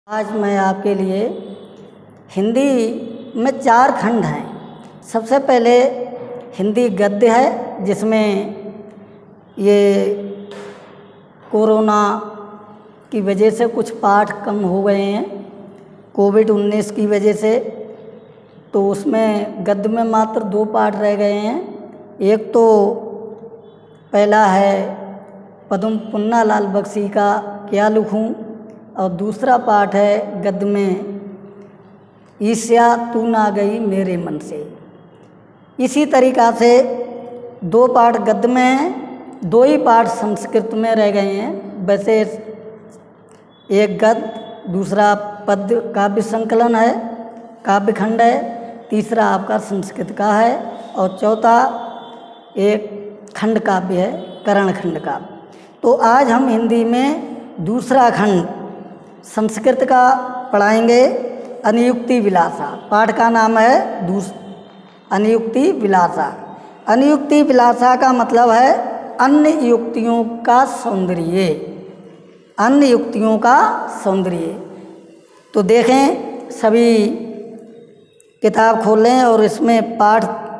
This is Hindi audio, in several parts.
आज मैं आपके लिए हिंदी में 4 खंड हैं। सबसे पहले हिंदी गद्य है, जिसमें ये कोरोना की वजह से कुछ पाठ कम हो गए हैं, कोविड-19 की वजह से, तो उसमें गद्य में मात्र 2 पाठ रह गए हैं। एक तो पहला है पद्म पुन्नालाल बख्शी का क्या लिखूं, और दूसरा पाठ है गद्य में ईर्ष्या तू ना गई मेरे मन से। इसी तरीक़ा से 2 पाठ गद्य में हैं, 2 ही पाठ संस्कृत में रह गए हैं। वैसे एक गद्य, दूसरा पद्य काव्य संकलन है, काव्य खंड है, तीसरा आपका संस्कृत का है, और चौथा एक खंड काव्य है, करण खंड का। तो आज हम हिंदी में दूसरा खंड संस्कृत का पढ़ाएंगे, अनियुक्ति विलासा। पाठ का नाम है अनियुक्ति विलासा। अनियुक्ति विलासा का मतलब है अन्य युक्तियों का सौंदर्य, अन्य युक्तियों का सौंदर्य। तो देखें, सभी किताब खोलें और इसमें पाठ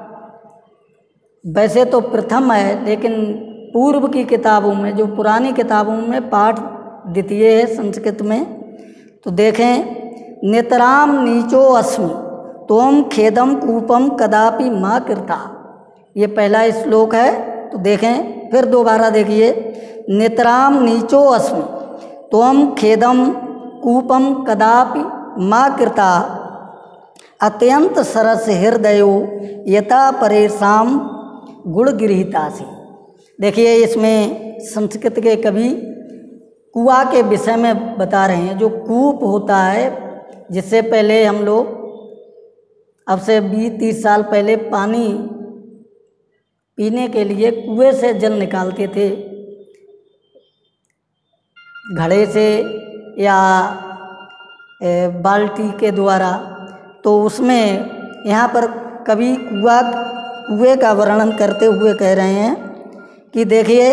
वैसे तो प्रथम है, लेकिन पूर्व की किताबों में, जो पुरानी किताबों में पाठ द्वितीय है संस्कृत में। तो देखें, नितराम नीचो अस्मि तोम खेदम कूपम कदापि माँ कृता, ये पहला श्लोक है। तो देखें, फिर दोबारा देखिए, नितराम नीचो अस्मि तोम खेदम कूपम कदापि माँ कृता अत्यंत सरस हृदयो यथा परेशान गुण गृहीतासी। देखिए, इसमें संस्कृत के कवि कुआं के विषय में बता रहे हैं। जो कूप होता है, जिससे पहले हम लोग, अब से 20-30 साल पहले, पानी पीने के लिए कुएं से जल निकालते थे, घड़े से या बाल्टी के द्वारा। तो उसमें यहाँ पर कवि कुएं का वर्णन करते हुए कह रहे हैं कि देखिए,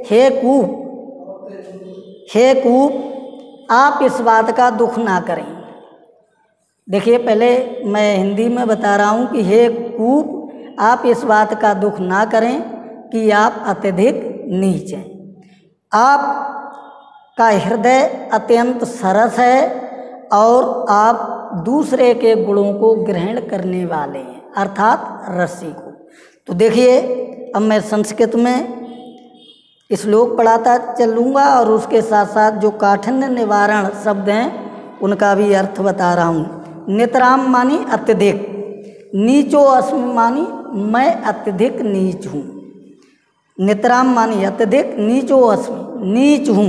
हे कूप आप इस बात का दुख ना करें। देखिए, पहले मैं हिंदी में बता रहा हूँ कि हे कूप आप इस बात का दुख ना करें कि आप अत्यधिक नीच हैं। आपका हृदय अत्यंत सरस है और आप दूसरे के गुणों को ग्रहण करने वाले हैं, अर्थात रसिक को। तो देखिए, अब मैं संस्कृत में श्लोक पढ़ाता चलूँगा और उसके साथ साथ जो काठिन्य निवारण शब्द हैं उनका भी अर्थ बता रहा हूँ। नितराम मानी अत्यधिक, नीचो अस्मि मानी मैं अत्यधिक नीच हूँ। नितराम मानी अत्यधिक, नीचो अस्मि नीच हूँ।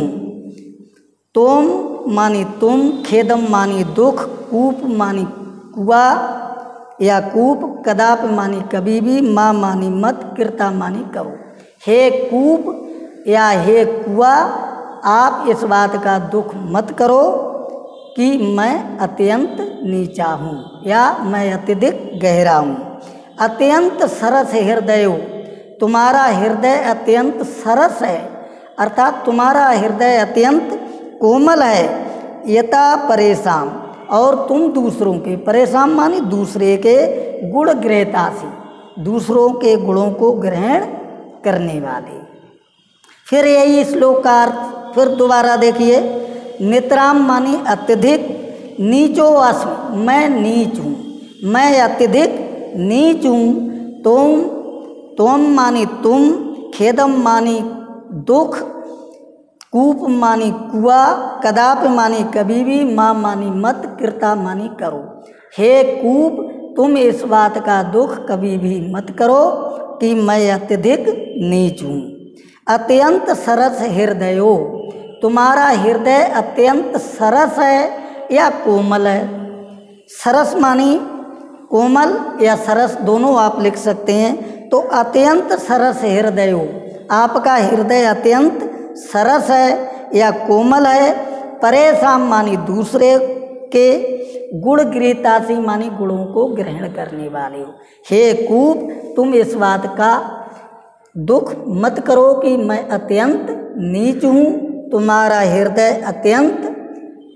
तोम मानी तुम, खेदम मानी दुख, कूप मानी कुआ या कूप, कदापि मानी कभी भी, माँ मानी मत, कृता मानी करो। हे कूप या हे कुआ आप इस बात का दुख मत करो कि मैं अत्यंत नीचा हूँ या मैं अत्यधिक गहरा हूँ। अत्यंत सरस हृदय, तुम्हारा हृदय अत्यंत सरस है, अर्थात तुम्हारा हृदय अत्यंत कोमल है। यथा परेशान, और तुम दूसरों के, परेशान मानी दूसरे के, गुण ग्रहतासी दूसरों के गुणों को ग्रहण करने वाले। फिर यही श्लोक का अर्थ फिर दोबारा देखिए, नितराम मानी अत्यधिक, नीचो अस्मि मैं नीच हूँ, मैं अत्यधिक नीच हूँ। तोम मानी तुम, खेदम मानी दुख, कूप मानी कुआ, कदापि मानी कभी भी, माँ मानी मत, कृता मानी करो। हे कूप तुम इस बात का दुख कभी भी मत करो कि मैं अत्यधिक नीच हूँ। अत्यंत सरस हृदयो, तुम्हारा हृदय अत्यंत सरस है या कोमल है। सरस मानी कोमल या सरस, दोनों आप लिख सकते हैं। तो अत्यंत सरस हृदयो, आपका हृदय अत्यंत सरस है या कोमल है। परेशान मानी दूसरे के, गुण गृहीतासी मानी गुणों को ग्रहण करने वाले हो। हे कूप तुम इस बात का दुख मत करो कि मैं अत्यंत नीच हूँ, तुम्हारा हृदय अत्यंत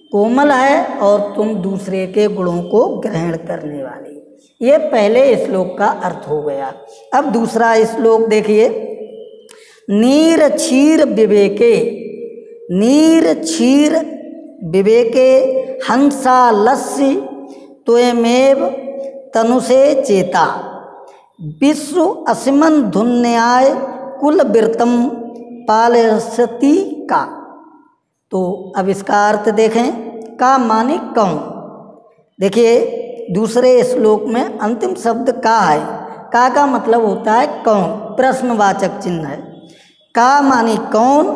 कोमल है और तुम दूसरे के गुणों को ग्रहण करने वाली। ये पहले श्लोक का अर्थ हो गया। अब दूसरा श्लोक देखिए, नीर क्षीर विवेके, नीर क्षीर विवेके हंसालस्य त्वमेव तनुषे चेता, विश्व असिमन धुन्याय कुल वृत्तम पालयसति का। तो अब इसका अर्थ देखें, का माने कौन। देखिए दूसरे श्लोक में अंतिम शब्द का है, का मतलब होता है कौन, प्रश्नवाचक चिन्ह है। का माने कौन।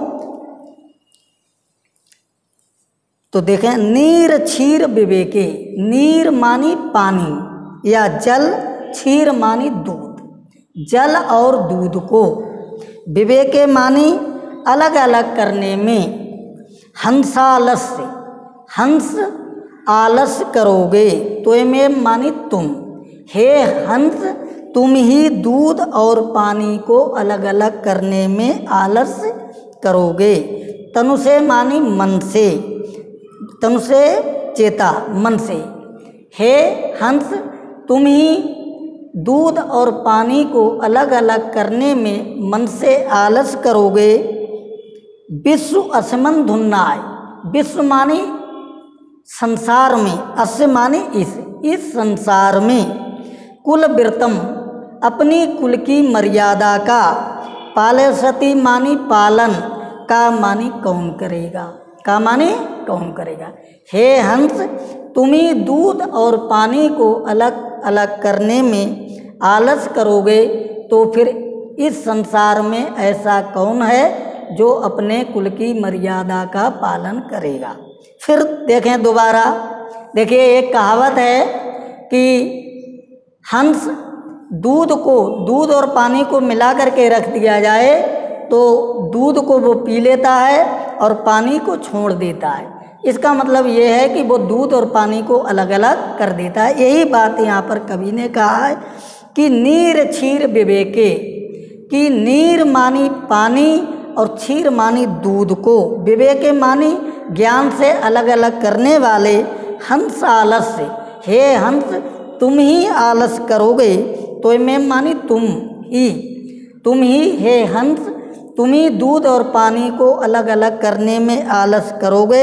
तो देखें, नीर क्षीर विवेके, नीर मानी पानी या जल, क्षीर मानी दूध। जल और दूध को विवेके मानी अलग अलग करने में, हंसालस्य, हंस आलस्य करोगे, त्वमेव मानी तुम, हे हंस तुम ही दूध और पानी को अलग अलग करने में आलस्य करोगे। तनु से मानी मन से, तनु से चेता मन से, हे हंस तुम ही दूध और पानी को अलग अलग करने में मन से आलस करोगे। विश्व असमन धुन्नाय, विश्व माने संसार में, अस्य माने इस संसार में, कुल वृत्तम अपनी कुल की मर्यादा का, पालयसति मानी पालन, का मानी कौन करेगा, का माने कौन करेगा। हे हंस तुम ही दूध और पानी को अलग अलग करने में आलस करोगे, तो फिर इस संसार में ऐसा कौन है जो अपने कुल की मर्यादा का पालन करेगा। फिर देखें दोबारा, देखिए एक कहावत है कि हंस दूध को, दूध और पानी को मिला करके रख दिया जाए तो दूध को वो पी लेता है और पानी को छोड़ देता है। इसका मतलब ये है कि वो दूध और पानी को अलग अलग कर देता है। यही बात यहाँ पर कवि ने कहा है कि नीर क्षीर विवेके, कि नीर मानी पानी और क्षीर मानी दूध को, विवेके मानी ज्ञान से अलग अलग करने वाले, हंस आलस्य, हे हंस तुम ही आलस करोगे, तो मैं मानी तुम ही, हे हंस तुम ही दूध और पानी को अलग अलग करने में आलस करोगे।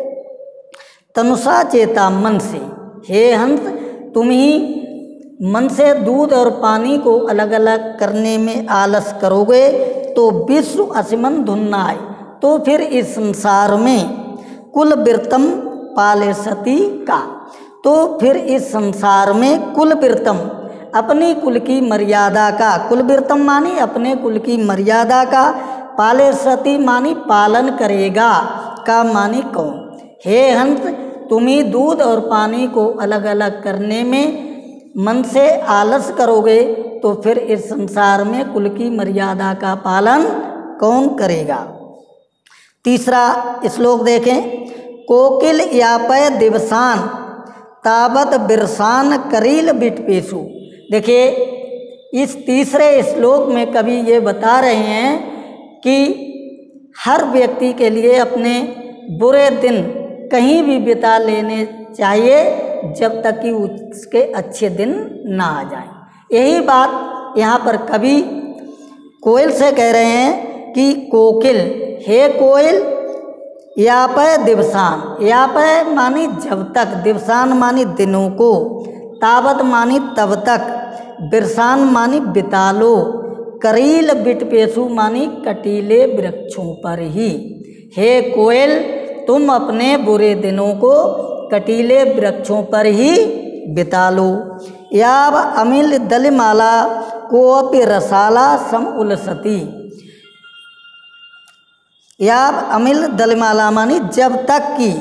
तनुषा चेता मन से, हे हंस तुम ही मन से दूध और पानी को अलग अलग करने में आलस करोगे, तो विश्व असिमन धुन्नाय, तो फिर इस संसार में कुल वृत्तम पालयसति का, तो फिर इस संसार में कुल वृत्तम अपनी कुल की मर्यादा का, कुल वृत्तम मानी अपने कुल की मर्यादा का, पालयसति मानी पालन करेगा, का मानी कौन। हे हंस तुम ही दूध और पानी को अलग अलग करने में मन से आलस करोगे, तो फिर इस संसार में कुल की मर्यादा का पालन कौन करेगा। तीसरा श्लोक देखें, कोकिल यापय दिवसान तावत बिरसान करील बिटपेशु। देखिए इस तीसरे श्लोक में कवि ये बता रहे हैं कि हर व्यक्ति के लिए अपने बुरे दिन कहीं भी बिता लेने चाहिए जब तक कि उसके अच्छे दिन ना आ जाए। यही बात यहाँ पर कवि कोयल से कह रहे हैं कि कोकिल, हे कोयल, यापय दिवसान, यापय मानी जब तक, दिवसान मानी दिनों को, तावत मानी तब तक, बिरसान मानी बिता लो, करील बिटपेशु मानी कटीले वृक्षों पर ही। हे कोयल तुम अपने बुरे दिनों को कटीले वृक्षों पर ही बिता लो। याव अमिल दलमाला कोपि रसाला सम उलसती, याव अमिल दलमाला मानी जब तक कि,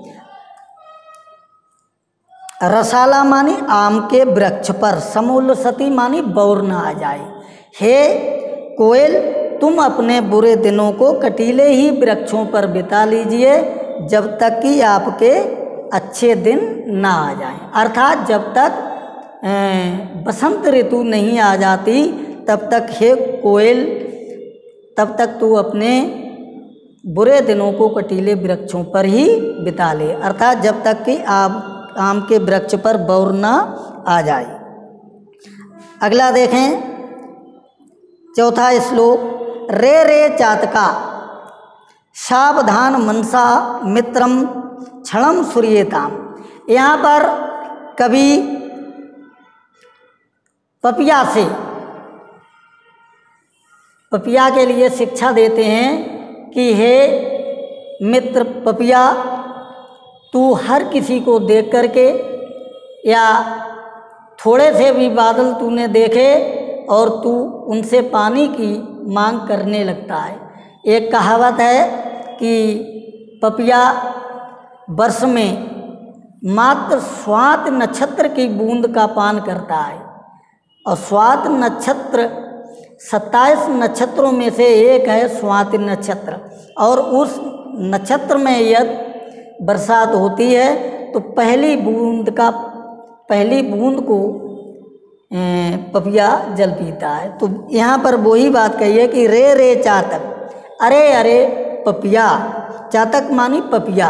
रसाला मानी आम के वृक्ष पर, समुलसती मानी बौर न आ जाए। हे कोयल तुम अपने बुरे दिनों को कटीले ही वृक्षों पर बिता लीजिए जब तक कि आपके अच्छे दिन ना आ जाएं। अर्थात जब तक बसंत ऋतु नहीं आ जाती तब तक हे कोयल, तब तक तू अपने बुरे दिनों को कटीले वृक्षों पर ही बिता ले, अर्थात जब तक कि आम के वृक्ष पर बौर ना आ जाए। अगला देखें, चौथा श्लोक, रे रे चातका सावधान मनसा मित्रम क्षणम सूर्येताम। यहाँ पर कवि पपिया के लिए शिक्षा देते हैं कि हे मित्र पपिया, तू हर किसी को देख करके या थोड़े से भी बादल तूने देखे और तू उनसे पानी की मांग करने लगता है। एक कहावत है कि पपिया वर्ष में मात्र स्वात नक्षत्र की बूंद का पान करता है, और स्वात नक्षत्र 27 नक्षत्रों में से एक है स्वाति नक्षत्र, और उस नक्षत्र में यदि बरसात होती है तो पहली बूंद को पपिया जल पीता है। तो यहाँ पर वही बात कही है कि रे रे चातक, अरे अरे पपिया, चातक मानी पपिया,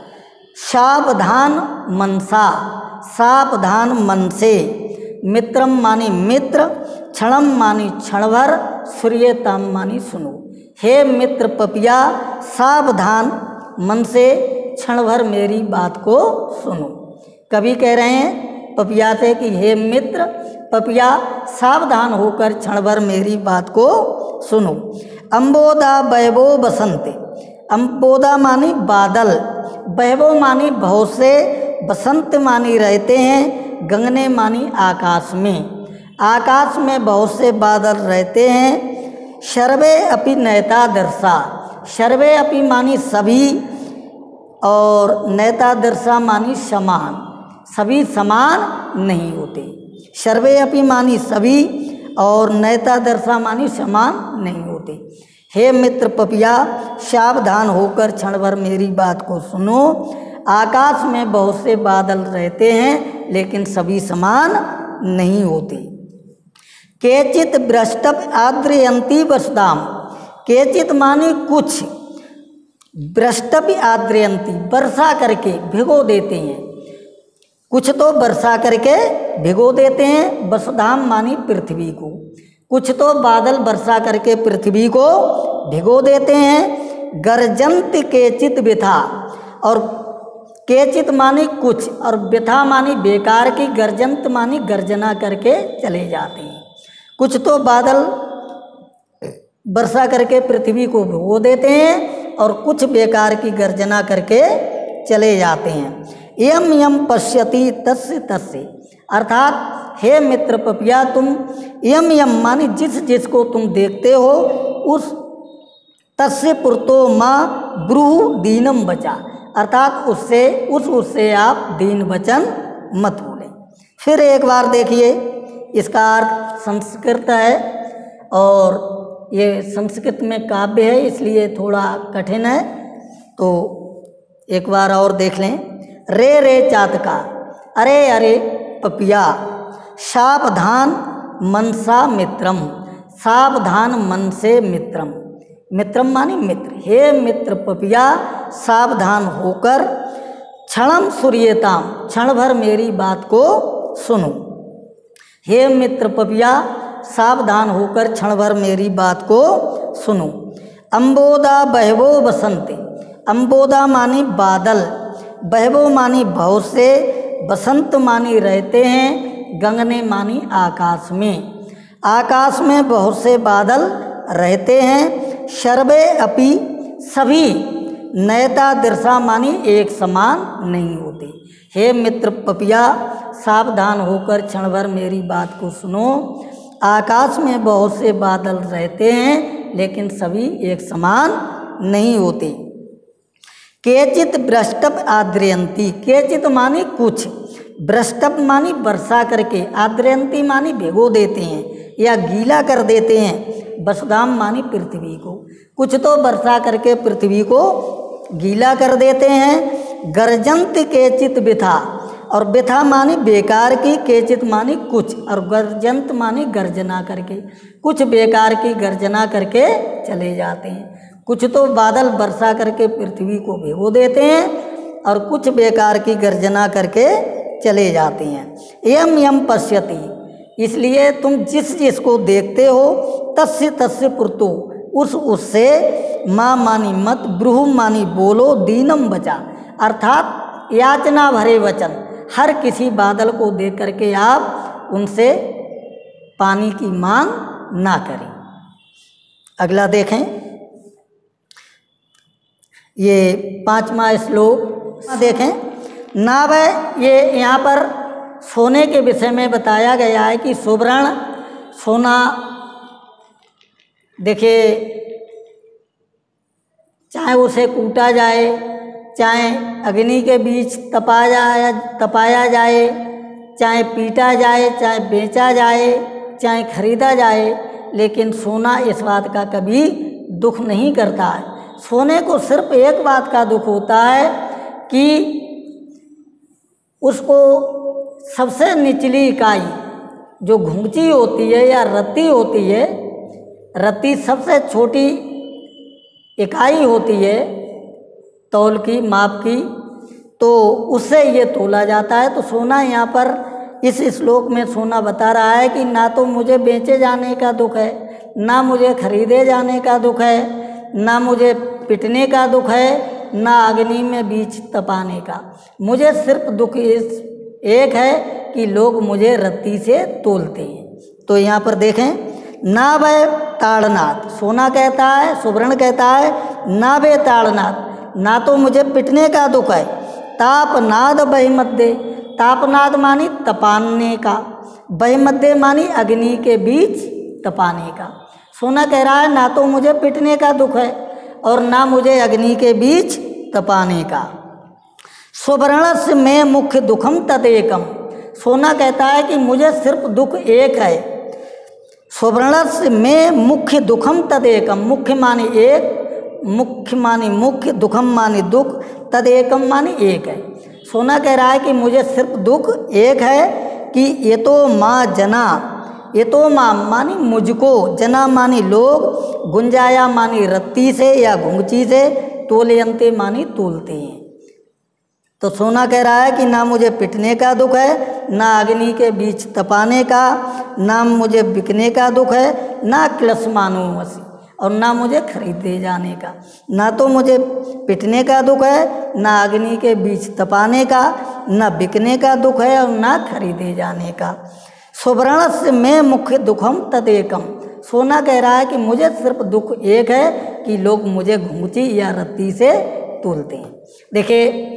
सावधान मनसा, सावधान मन से, मित्रम मानी मित्र, क्षणम मानी क्षण भर, सूर्यताम मानी सुनो। हे मित्र पपिया, सावधान मन से क्षण भर मेरी बात को सुनो। कवि कह रहे हैं पपिया से कि हे मित्र पपिया, सावधान होकर क्षण भर मेरी बात को सुनो। अम्बोदा वैभो बसंत, अम्बोदा मानी बादल, वैभव मानी बहुत से, बसंत मानी रहते हैं, गंगने मानी आकाश में, आकाश में बहुत से बादल रहते हैं। सर्वे अपि नयता दर्शा, सर्वे अपि मानी सभी, और नयता दर्शा मानी समान, सभी समान नहीं होते। सर्वे अपि मानी सभी और नयता दर्शा मानी समान नहीं होते। हे मित्र पपिया, सावधान होकर क्षण भर मेरी बात को सुनो। आकाश में बहुत से बादल रहते हैं लेकिन सभी समान नहीं होते। केचित भ्रष्टप आद्रयंती वसुदाम, केचित मानी कुछ, भ्रष्टप आद्रयंती वर्षा करके भिगो देते हैं, कुछ तो वर्षा करके भिगो देते हैं, वसुधाम मानी पृथ्वी को, कुछ तो बादल वर्षा करके पृथ्वी को भिगो देते हैं। गर्जंत केचित बिथा, और केचित मानी कुछ और बिथा मानी बेकार की, गर्जंत मानी गर्जना करके चले जाते हैं। कुछ तो बादल वर्षा करके पृथ्वी को भिगो देते हैं और कुछ बेकार की गर्जना करके चले जाते हैं। यम यम पश्यति तस्य तस्य, अर्थात हे मित्र पपिया, तुम यम यम मानी जिस जिसको तुम देखते हो, उस तस्य पुरतो माँ ब्रूहु दीनम बचा, अर्थात उससे आप दीन वचन मत बोले। फिर एक बार देखिए, इसका अर्थ संस्कृत है और ये संस्कृत में काव्य है इसलिए थोड़ा कठिन है, तो एक बार और देख लें। रे रे चातका, अरे अरे पपिया, सावधान मनसा मित्रम, सावधान मन से मित्रम, मित्रम मानी मित्र, हे मित्र पपिया, सावधान होकर क्षणम सूर्यताम, क्षण भर मेरी बात को सुनो। हे मित्र पपिया, सावधान होकर क्षण भर मेरी बात को सुनो। अम्बोदा बहवो बसंत, अम्बोदा मानी बादल, बहवो मानी बहुत से, बसंत मानी रहते हैं, गंगने मानी आकाश में, आकाश में बहुत से बादल रहते हैं। सर्वे अपि सभी, नयता दृशा मानी एक समान नहीं होते। हे मित्र पपिया, सावधान होकर क्षण भर मेरी बात को सुनो। आकाश में बहुत से बादल रहते हैं लेकिन सभी एक समान नहीं होते। केचित भ्रष्टप आद्रयंती, केचित मानी कुछ, भ्रष्टप मानी वर्षा करके, आद्रयंती मानी भिगो देते हैं या गीला कर देते हैं, वसुधाम मानी पृथ्वी को, कुछ तो वर्षा करके पृथ्वी को गीला कर देते हैं। गर्जंत केचित बिथा, और बिथा मानी बेकार की, केचित मानी कुछ, और गर्जंत मानी गर्जना करके, कुछ बेकार की गर्जना करके चले जाते हैं। कुछ तो बादल बरसा करके पृथ्वी को भिगो देते हैं और कुछ बेकार की गर्जना करके चले जाते हैं। यम यम पश्यति, इसलिए तुम जिस जिसको देखते हो तस्य तस्य पुरतो, उससे माँ मानी मत, ब्रूह मानी बोलो, दीनम बचा, अर्थात याचना भरे वचन, हर किसी बादल को देख करके आप उनसे पानी की मांग ना करें। अगला देखें, ये 5वां श्लोक देखें। नाभ, ये यहाँ पर सोने के विषय में बताया गया है कि सुवर्ण सोना, देखिए चाहे उसे कूटा जाए, चाहे अग्नि के बीच तपाया जाए, चाहे पीटा जाए, चाहे बेचा जाए, चाहे खरीदा जाए, लेकिन सोना इस बात का कभी दुख नहीं करता है। सोने को सिर्फ एक बात का दुख होता है कि उसको सबसे निचली इकाई जो घुंघची होती है या रत्ती होती है, रत्ती सबसे छोटी इकाई होती है तौल की, माप की, तो उससे ये तोला जाता है। तो सोना यहाँ पर इस श्लोक में सोना बता रहा है कि ना तो मुझे बेचे जाने का दुख है, ना मुझे खरीदे जाने का दुख है, ना मुझे पिटने का दुख है, ना अग्नि में बीच तपाने का। मुझे सिर्फ दुख इस एक है कि लोग मुझे रत्ती से तोलते हैं। तो यहाँ पर देखें, ना भय ताड़नाथ, सोना कहता है, सुवर्ण कहता है ना भय ताड़नाथ, ना तो मुझे पिटने का दुख है। तापनाद बहिमध्य, तापनाद मानी तपाने का, बहिमध्य मानी अग्नि के बीच तपाने का। सोना कह रहा है ना तो मुझे पिटने का दुख है और ना मुझे अग्नि के बीच तपाने का। सुवर्णस्य में मुख्य दुखम तदेकम, सोना कहता है कि मुझे सिर्फ दुख एक है। सुवर्णस्य में मुख्य दुखम तदेकम, मुख्य मानी एक, मुख्य मानी मुख्य, दुखम मानी दुख, तदेकम मानी एक है। सोना कह रहा है कि मुझे सिर्फ दुख एक है कि ये तो माँ जना, ये तो माँ मानी मुझको, जना मानी लोग, गुंजाया मानी रत्ती से या घुंघची से, तोलयंते मानी तोलते हैं। तो सोना कह रहा है कि ना मुझे पिटने का दुख है, ना अग्नि के बीच तपाने का, ना मुझे बिकने का दुख है, ना क्लसमानुमसी, और ना मुझे खरीदे जाने का। ना तो मुझे पिटने का दुख है, ना अग्नि के बीच तपाने का, ना बिकने का दुख है और ना खरीदे जाने का। सुवर्णस्य में मुख्य दुखम तदेकम, सोना कह रहा है कि मुझे सिर्फ दुख एक है कि लोग मुझे घुंघची या रत्ती से तोलते हैं। देखिए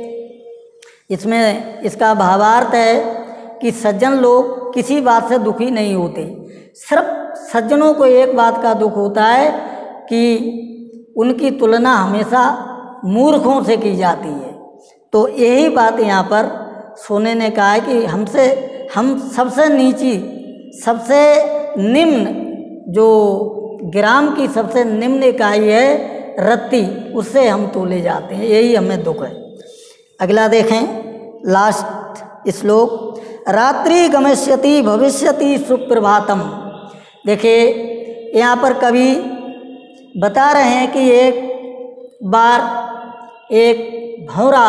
इसमें इसका भावार्थ है कि सज्जन लोग किसी बात से दुखी नहीं होते, सिर्फ सज्जनों को एक बात का दुख होता है कि उनकी तुलना हमेशा मूर्खों से की जाती है। तो यही बात यहाँ पर सोने ने कहा है कि हम सबसे नीची, सबसे निम्न, जो ग्राम की सबसे निम्न इकाई है रत्ती, उससे हम तोले जाते हैं, यही हमें दुख है। अगला देखें, लास्ट श्लोक, रात्रि गमिष्यति भविष्यति सुप्रभातम। देखिए यहाँ पर कवि बता रहे हैं कि एक बार एक भंवरा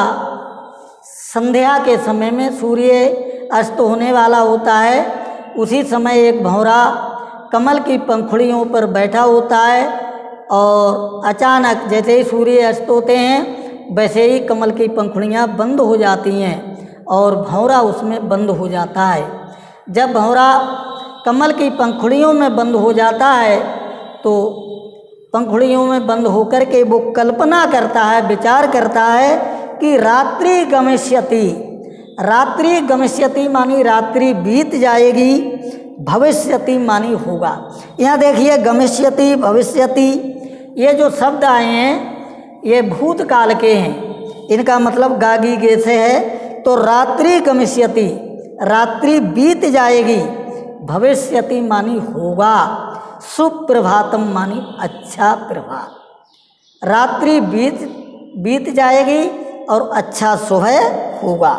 संध्या के समय में, सूर्य अस्त होने वाला होता है, उसी समय एक भंवरा कमल की पंखुड़ियों पर बैठा होता है और अचानक जैसे ही सूर्य अस्त होते हैं वैसे ही कमल की पंखुड़ियाँ बंद हो जाती हैं और भंवरा उसमें बंद हो जाता है। जब भंवरा कमल की पंखुड़ियों में बंद हो जाता है तो पंखुड़ियों में बंद होकर के वो कल्पना करता है, विचार करता है कि रात्रि गमिष्यति, रात्रि गमिष्यति मानी रात्रि बीत जाएगी, भविष्यति मानी होगा। यहाँ देखिए गमिष्यति, भविष्यति, ये जो शब्द आए हैं ये भूतकाल के हैं, इनका मतलब गागी गे से है। तो रात्रि गमिष्यति, रात्रि बीत जाएगी, भविष्यति मानी होगा, सुप्रभातम मानी अच्छा प्रभात। रात्रि बीत जाएगी और अच्छा सुबह होगा।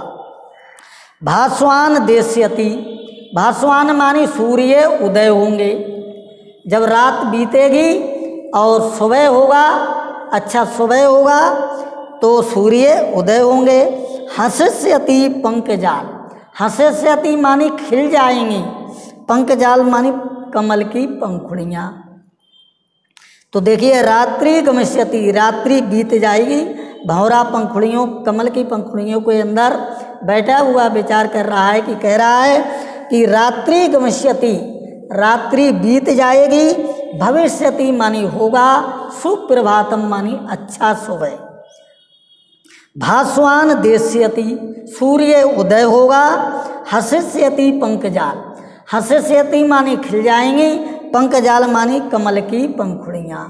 भास्वान देश्यति, भास्वान मानी सूर्य उदय होंगे। जब रात बीतेगी और सुबह होगा अच्छा सुबह होगा तो सूर्य उदय होंगे। हंसस्यति पंकजाल, हंसस्यति मानी खिल जाएंगी, पंकजाल मानी कमल की पंखुड़ियाँ। तो देखिए रात्रि गमिष्यति, रात्रि बीत जाएगी, भंवरा पंखुड़ियों कमल की पंखुड़ियों के अंदर बैठा हुआ विचार कर रहा है कि कह रहा है कि रात्रि गमिष्यति, रात्रि बीत जाएगी, भविष्यति मानी होगा, सुप्रभातम मानी अच्छा सुबह, भास्वान देश्यति सूर्य उदय होगा, हंसस्यति पंकजाल, हंसस्यति मानी खिल जाएंगी, पंकजाल मानी कमल की पंखुड़ियाँ।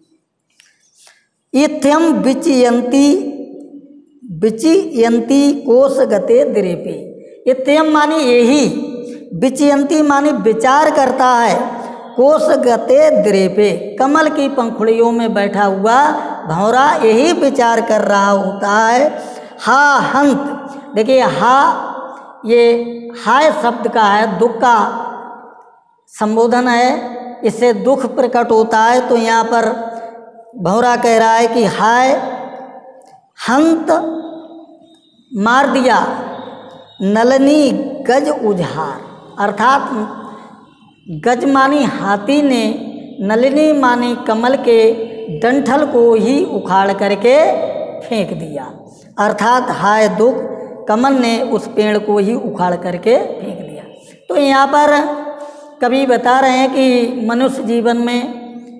इत्यम विचयंती, विचयंती कोश गते द्रेपे, इत्यम मानी यही, विचयंती मानी विचार करता है, कोश गते द्रेपे कमल की पंखुड़ियों में बैठा हुआ भंवरा यही विचार कर रहा होता है। हा हंत, देखिए हा ये हाय शब्द का है, दुख का संबोधन है, इससे दुख प्रकट होता है। तो यहाँ पर भंवरा कह रहा है कि हाय हंत मार दिया नलनी गज उजहार, अर्थात गज मानी हाथी ने नलिनी मानी कमल के डंठल को ही उखाड़ करके फेंक दिया, अर्थात हाय दुख, कमल ने उस पेड़ को ही उखाड़ करके फेंक दिया। तो यहाँ पर कवि बता रहे हैं कि मनुष्य जीवन में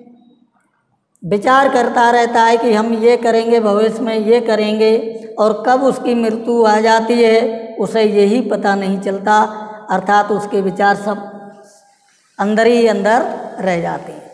विचार करता रहता है कि हम ये करेंगे, भविष्य में ये करेंगे, और कब उसकी मृत्यु आ जाती है उसे यही पता नहीं चलता, अर्थात उसके विचार सब अंदर ही अंदर रह जाते हैं।